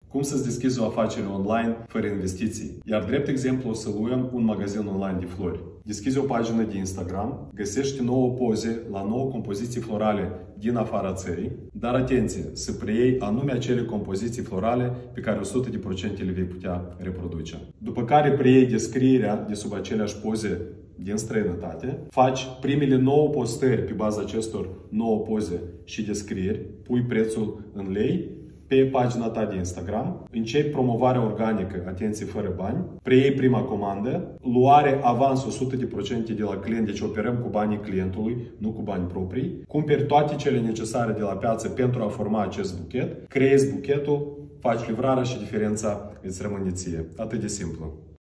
Cum să-ți deschizi o afacere online fără investiții. Iar drept exemplu o să luăm un magazin online de flori. Deschizi o pagină de Instagram, găsești 9 poze la 9 compoziții florale din afara țării, dar atenție, să preiei anume acele compoziții florale pe care 100% le vei putea reproduce. După care preiei descrierea de sub aceleași poze din străinătate, faci primele 9 postări pe baza acestor 9 poze și descrieri, pui prețul în lei pe pagina ta de Instagram, începi promovarea organică, atenție, fără bani, preiei prima comandă, luare avans 100% de la client, deci operăm cu banii clientului, nu cu bani proprii, cumperi toate cele necesare de la piață pentru a forma acest buchet, creezi buchetul, faci livrarea și diferența îți rămâne ție. Atât de simplu.